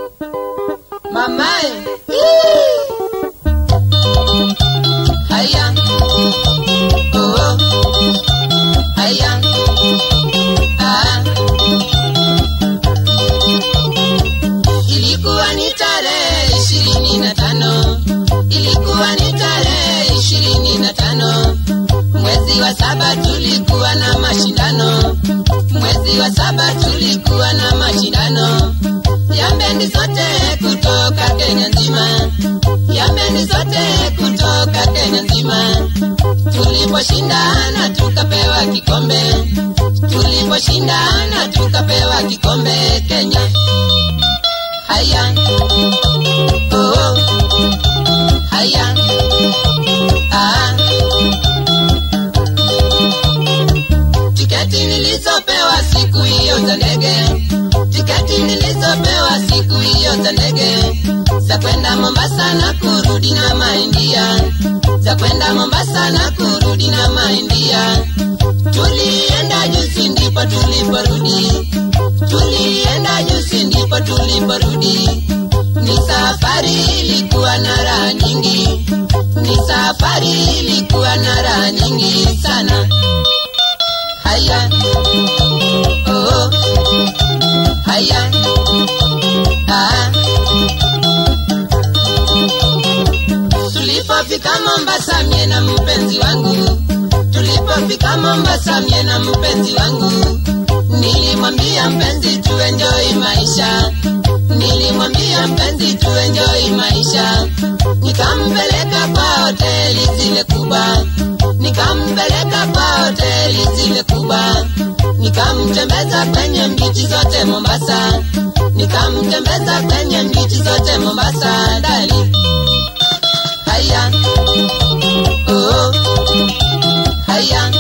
Mamae. Haya. Oh. Haya. Ilikuwa ni tarehe 25. Ilikuwa ni tarehe 25. Mwezi wa 7 tulikuwa na mashindano. Mwezi wa 7 tulikuwa na mashindano. Ya bendi zote kutoka Kenya nzima. Ya bendi zote kutoka Kenya nzima. Tuliposhindana tukapewa kikombe. Tuliposhindana tukapewa kikombe Kenya. Haya. Oh. Haya. Tiketi nilizopewa siku hiyo za ndege. Tiketi nilizopewa siku hiyo za ndege. Za kwenda Mombasa na kurudi na Maindia. Za kwenda Mombasa na kurudi na Maindia. Tulienda juzi ndipo tuliporudi. Tulienda juzi ndipo tuliporudi. Ni safari ilikuwa na raha nyingi. Ni safari ilikuwa na raha nyingi sana. Haya. Oh. Haya. Tulipofika Mombasa mie na mpenzi wangu. Tulipofika Mombasa mie na mpenzi wangu. Nilimwambia mpenzi tu enjoy maisha. Nilimwambia mpenzi tu enjoy maisha. Nikampeleka kwa hoteli zile kubwa. Nikampeleka kwa hoteli zile kubwa. Nikamtembeza kwenye mbichi zote Mombasa. Nikamtembeza kwenye mbichi zote Mombasa dali. Haya. Oh. Haya.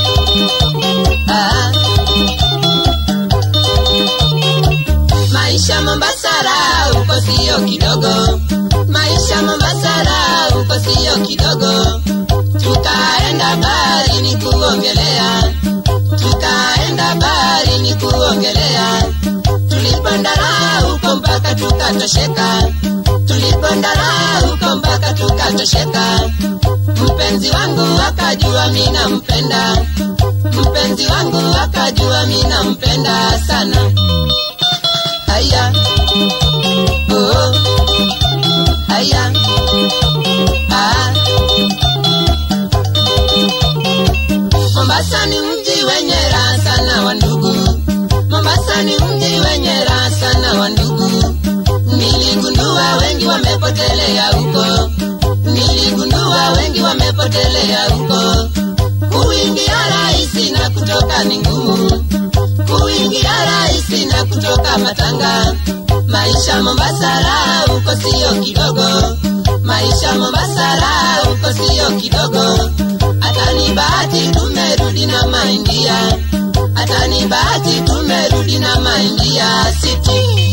Maisha Mombasa raha uko sio kidogo. Maisha Mombasa raha uko sio kidogo. Tukaenda baharini kuogelea. Tukaenda baharini kuogelea. Tulipanda raha huko mpaka tukatosheka. Tulipanda raha huko mpaka tukatosheka. Mpenzi wangu akajua mimi nampenda. Mpenzi wangu akajua mimi nampenda sana. Haya. Oh. Haya. Mombasa ni mji wenye raha sana wa ndugu. Mombasa ni mji wenye raha sana wa ndugu. Niligundua wengi wamepotelea huko. Niligundua wengi wamepotelea huko. Kuingia rahisi na kutoka ni ngumu. Kuingia rahisi na kutoka matanga. Maisha Mombasa raha huko sio kidogo. Maisha Mombasa raha huko sio kidogo. Hata ni bahati tumerudi na Maindia. Hata ni bahati tumerudi na Maindia City.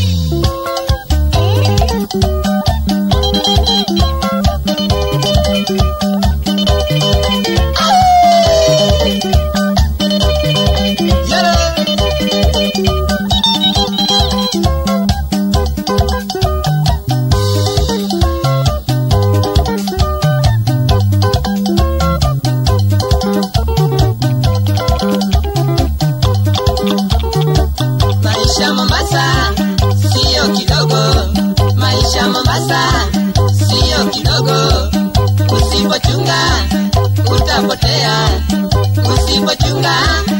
Maisha Mombasa sio kidogo. Maisha Mombasa sio kidogo. Usipochunga utapotea. Usipochunga